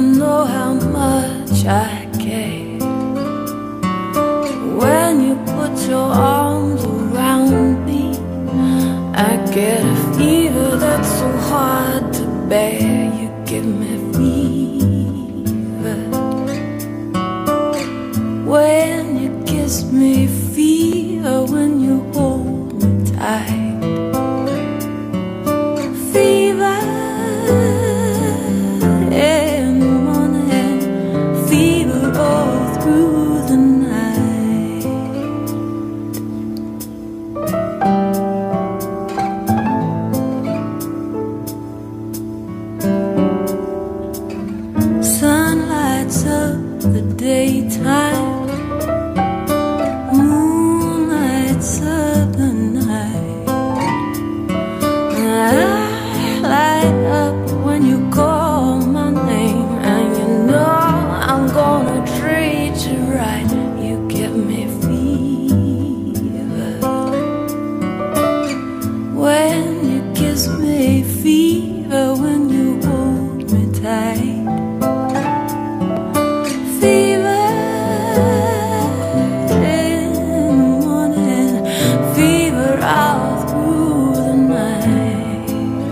know how much I care. When you put your arms around me, I get a fever that's so hard to bear. You give me fever. When you kiss me, fever. When you hold me tight, fever. In the morning, fever all through the night. Sun lights up the daytime, moon lights up the night. I light up when you call my name, and you know I'm gonna treat you right. You give me fever. When you kiss me, fever. When you hold me tight, fever. In the morning, fever all through the night.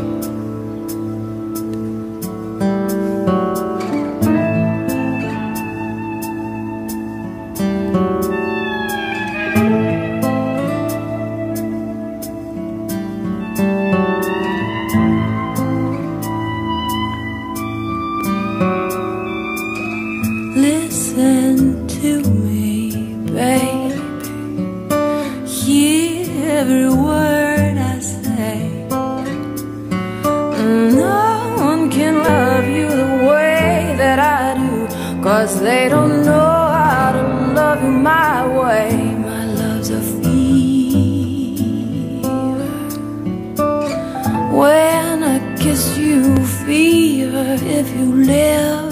Listen to me, baby. Hear every word I say. No one can love you the way that I do, 'cause they don't know how to love you my way. My love's a fever. When I kiss you, fever. If you live